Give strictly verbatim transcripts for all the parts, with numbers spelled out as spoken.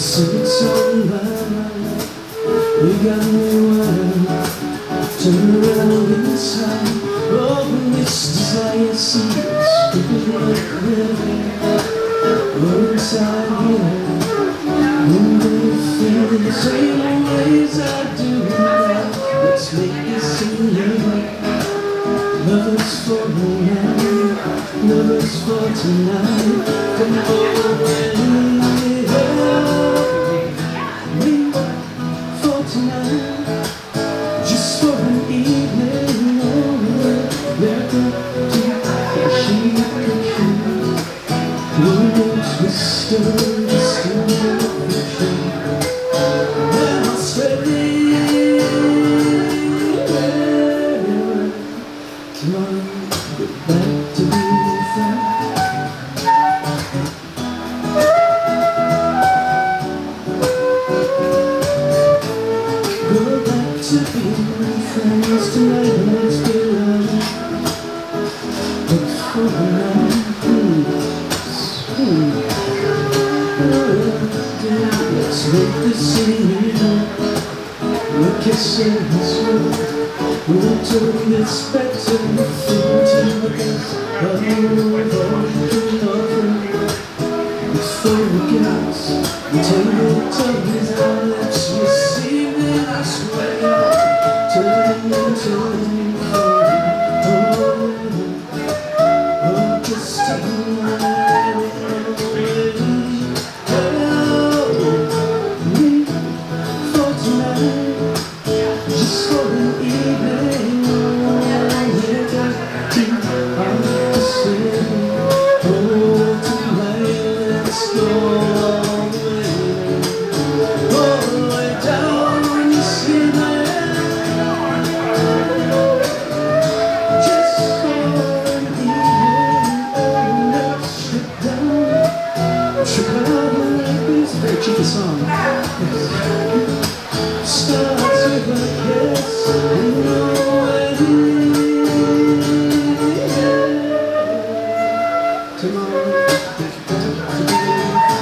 It's on my mind. You got me wild. Turn around inside. Oh, this desire seems creeping up living. Oh, inside here. When they feel the same ways I do now. Let's make this scene live. Lovers for tonight. Lovers for tonight. Come on. Let's make the scene we're kissing this world. We're totally expecting nothing to us. But we've all been offering. Before we get we take the tongues our lips. Receiving us way turning and turning for oh, oh, just taking my cheeky song. Starts with a kiss and tomorrow is back to be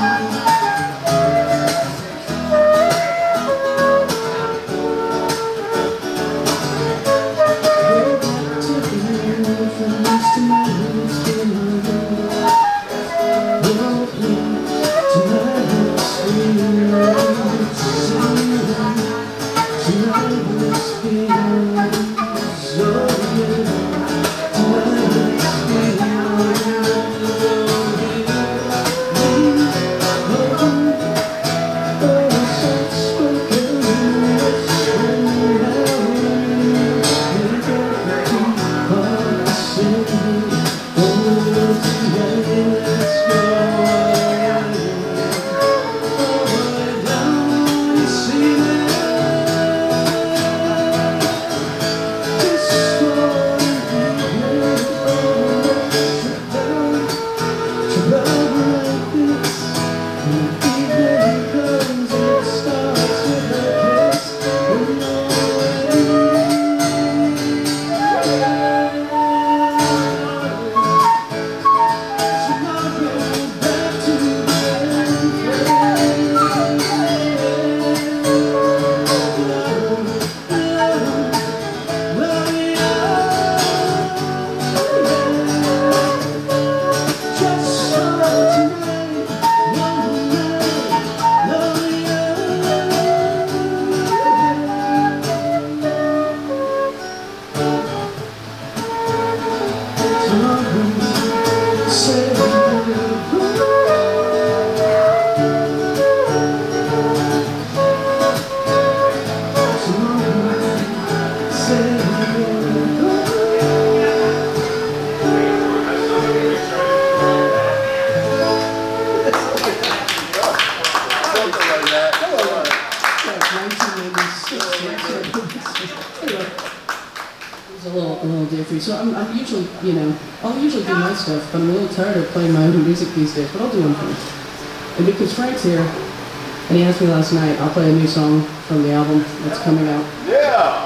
a little, a little different. So I'm, I'm usually, you know, I'll usually do my stuff, but I'm a little tired of playing my own music these days, but I'll do one for you. And because Frank's here, and he asked me last night, I'll play a new song from the album that's coming out. Yeah!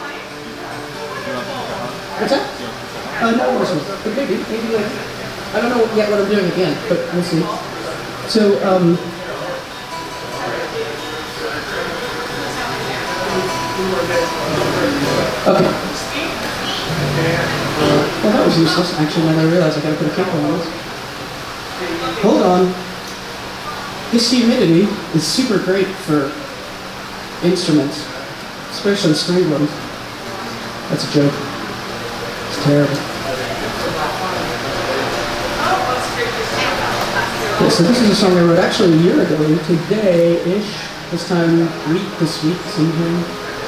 What's that? Uh, no, this one. But maybe, maybe later. I don't know yet what I'm doing again, but we'll see. So, um, Okay. Well, that was useless. Actually, then I realized I gotta put a cap on this. Hold on. This humidity is super great for instruments, especially string ones. That's a joke. It's terrible. Yeah, so this is a song I wrote actually a year ago, today-ish, this time week, this week, sometime.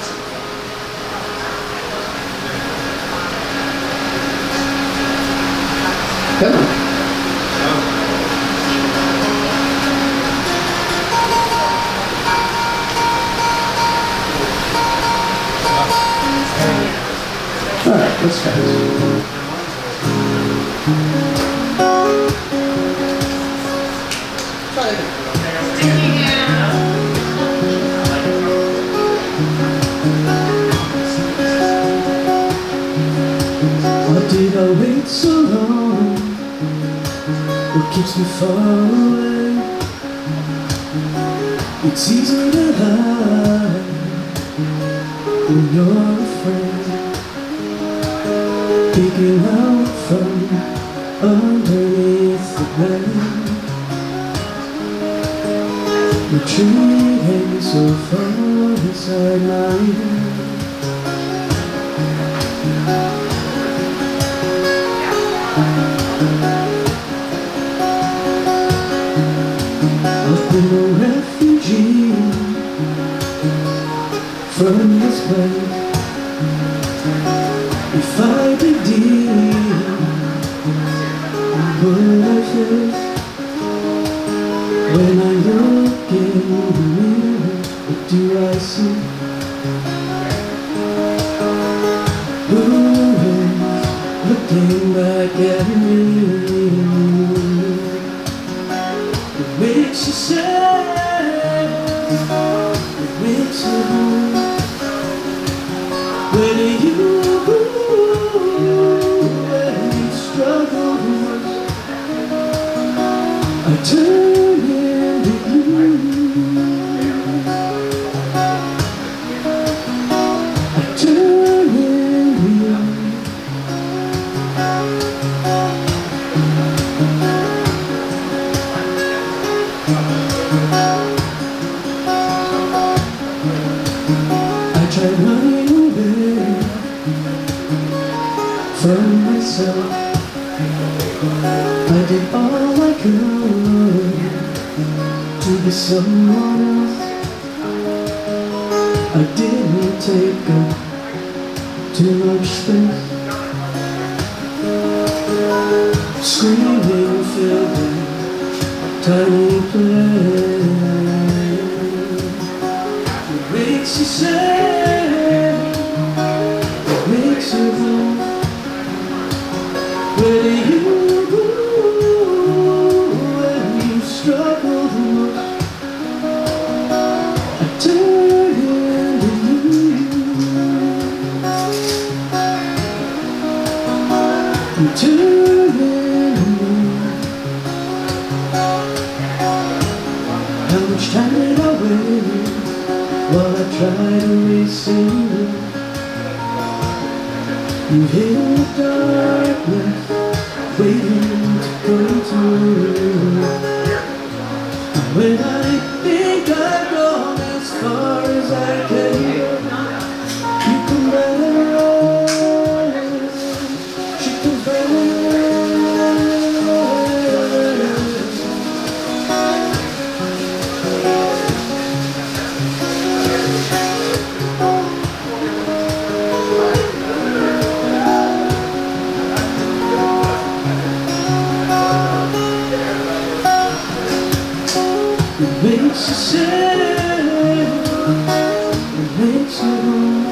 Come on. Alright, let's try this. Why did I wait so long? What keeps me far away? It's easy to hide when you're afraid. Peeking out from underneath the rain, retreating so far inside my head. I've been a refugee from this place. If I dig deep, what I face, when I look in the mirror, what do I see? Who is looking back at me? What makes you sad? What makes you blue? When you I turn into you. I turn into you. I tried running away from myself. I did all I could to be someone else. I didn't take up too much space. Screaming filled a tiny place. It makes you sad, it makes you blue. Where you go when you struggle the most, I turn into you. You turn into me. How much time did I wait while I tried to resing you? You hit the darkness, waiting to go through. And when I think I've gone as far as I can, you come back, she comes back. It makes you sad, it makes you blue.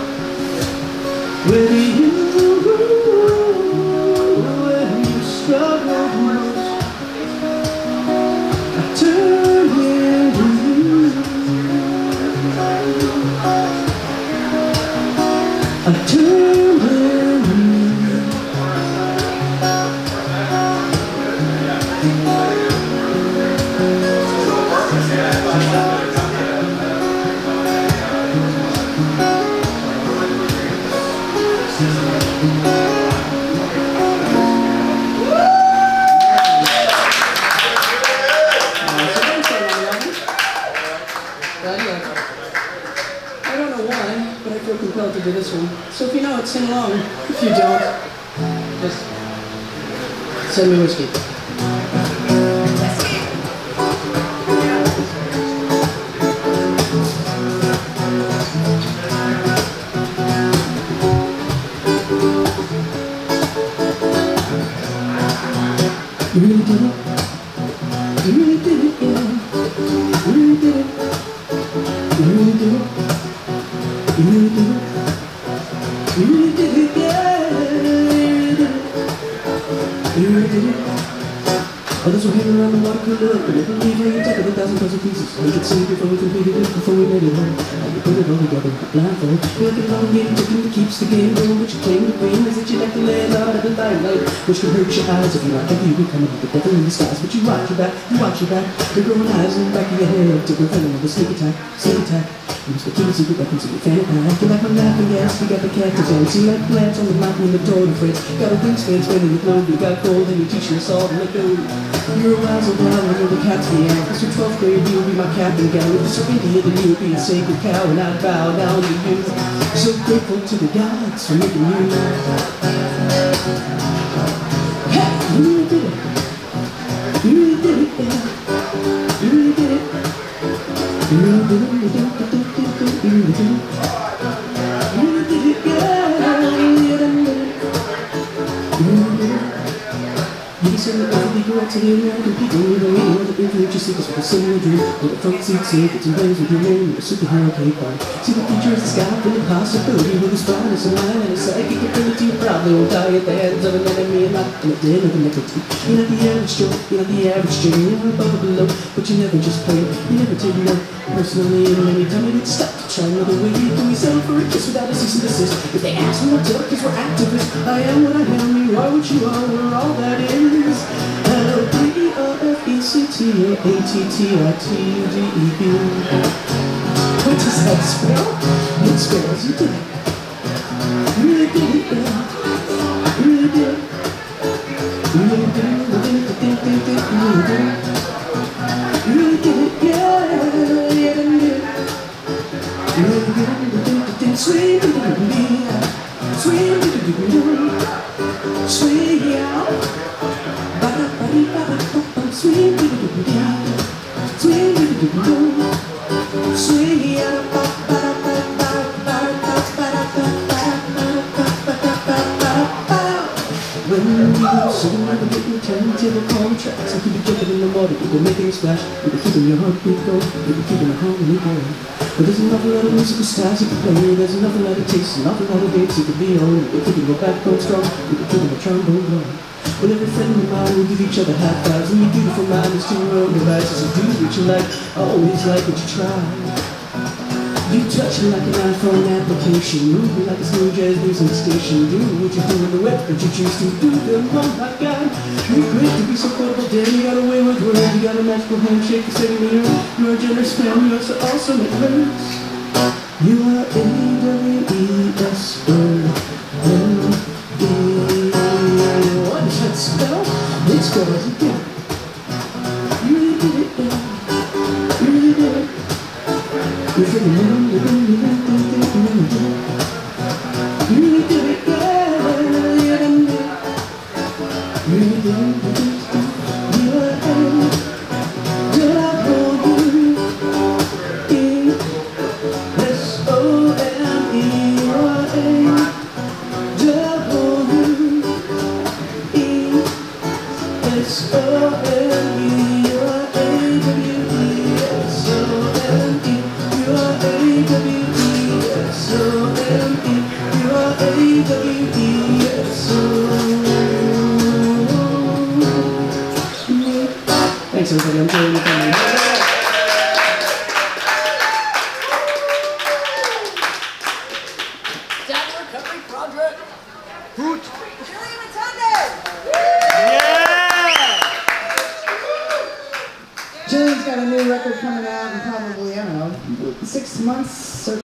Where do you go when you struggle most? I turn into you. I turn into you. Yeah. to do this one. So if you know it, sing along. If you don't, just send me whiskey. You really did it. You really did it, yeah. You really did it. You really did it. You really did it. You really did it, yeah. You really did it. You really did it. Others were hanging around the water cooler, but they believe how you took it a thousand puzzle pieces. We could see before we completed it, before we made it home. How you put it all together, blindfold. You look at a long game, chicken that keeps the game going. But your claim to fame is that you like to lay it out at the limelight, which can hurt your eyes if you're not careful. You become the devil in disguise. But you watch your back, you watch your back. The growing eyes in the back of your head to prevent them with a sneak attack, sneak attack. You must be keeping secret weapons in your fan pack. You like my laughing gas, you got the cactus ants. You like plants on the mountain in the totem fritz. Got a wingspan spinning the globe, you got gold and you teach your assault and let go. You're a razzle dazzle, and you're the cat's meow. Cause your twelfth grade, you'll be my captain gown. If it's India, then you'll be a sacred cow. And I bow down to you. So grateful to the gods for making you. Hey, you really did it. You really did it, yeah. You really did it. You really did it, you did it, you did it, you really did it. You really did it, yeah. You really did it. You really did it. You said that every go out to the American people, you don't really know the infinite you seek us with a similar dream. With a front seat seat, it's in ways with your name, with a superhero cape on. See the future is the sky, with a possibility, with a spineless and mind and a psychic ability. You probably won't die at the hands of an enemy and not in the den of a nicotine. You're not the average Joe, you're not the average Joe, you're not above or below, but you never just play. You never take no personally, and any time you need to stop to try another way, you can settle for a kiss without a cease and desist. If they ask me what to, cause we're activists, I am what I am, you are what you are, we're all that is. L B O F E C T O A T T I T U D E B. What does that spell? It spells you did it. You really did it, yeah. You really did it. You really did it, you really did it, you really did it. You really did it, yeah, yeah, you did it. You really did it, you did it, sweet, sweet, sweet, sweet, yeah. Sweet, sweet, sweet, when you sitting on the getting turntable contracts, you could be jumping in the water, you could make things splash, you could keeping your heartbeat going, you could keeping the harmony going. But there's an awful lot of musical styles you can play, there's an awful lot of tastes, an awful lot of dates you could be on. You could keep your backbone strong, you could keep your trombone blowing. When every friend of mine will give each other high fives, and your beautiful mind is to your own devices. You do what you like, always like what you try. You touch me like an iPhone application, move me like a smooth jazz music station. Do what you do in the way that you choose to do them. Oh my God, you're great to be so quotable, damn. You got a way with words, you got a magical handshake for saving the earth. You're a generous man, you're so awesome it hurts. You are A W E S L L E. What does that spell? It spells it, yeah. You really did it, yeah. You really did it. You really did it, you really did it, you really did it. You really did it, yeah. You done did it. You really did it, you did it. You are A, W, E, S, O, M, E. You are A, W, S O N E, you are A W E, S O N E, you are A W E, S O N E, you are A W E, S O N E. Thanks everybody, I'm enjoying the family. Dapper Recovery Project. Hoot! Jillian's got a new record coming out in probably, I don't know, six months or